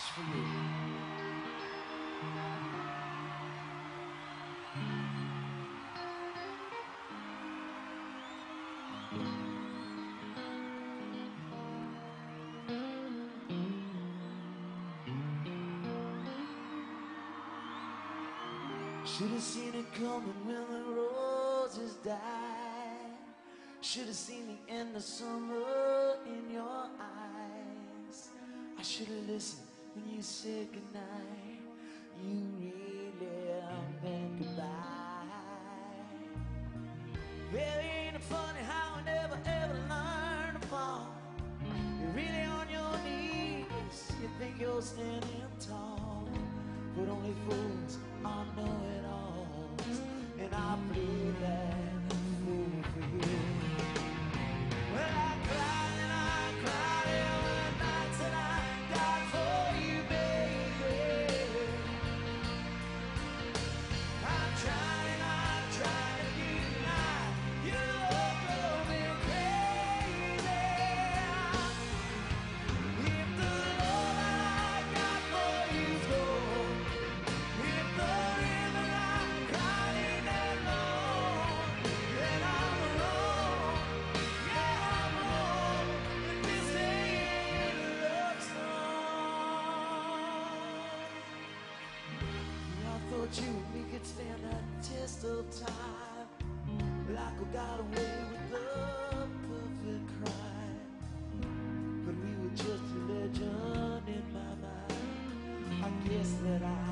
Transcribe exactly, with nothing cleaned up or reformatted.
for you. Should've seen it coming when the roses died. Should've seen the end of summer in your eyes. I should've listened when you said goodnight. You really meant goodbye. Well, ain't it funny how I never ever learned to fall? You're really on your knees. You think you're standing tall, but only fools are know-it-alls, and I played that fool for you. Well, I cried and I cried every night till I died for you, baby. I tried and I tried to deny your love drove me crazy. If the love I got for you's gone, if the river I cried in alone, then I'm wrong, yeah I'm wrong, if this ain't a love song. Yeah, I thought you and me could stand that test of time, like we got away with the perfect crime, but we were just a legend in my mind. I guess that I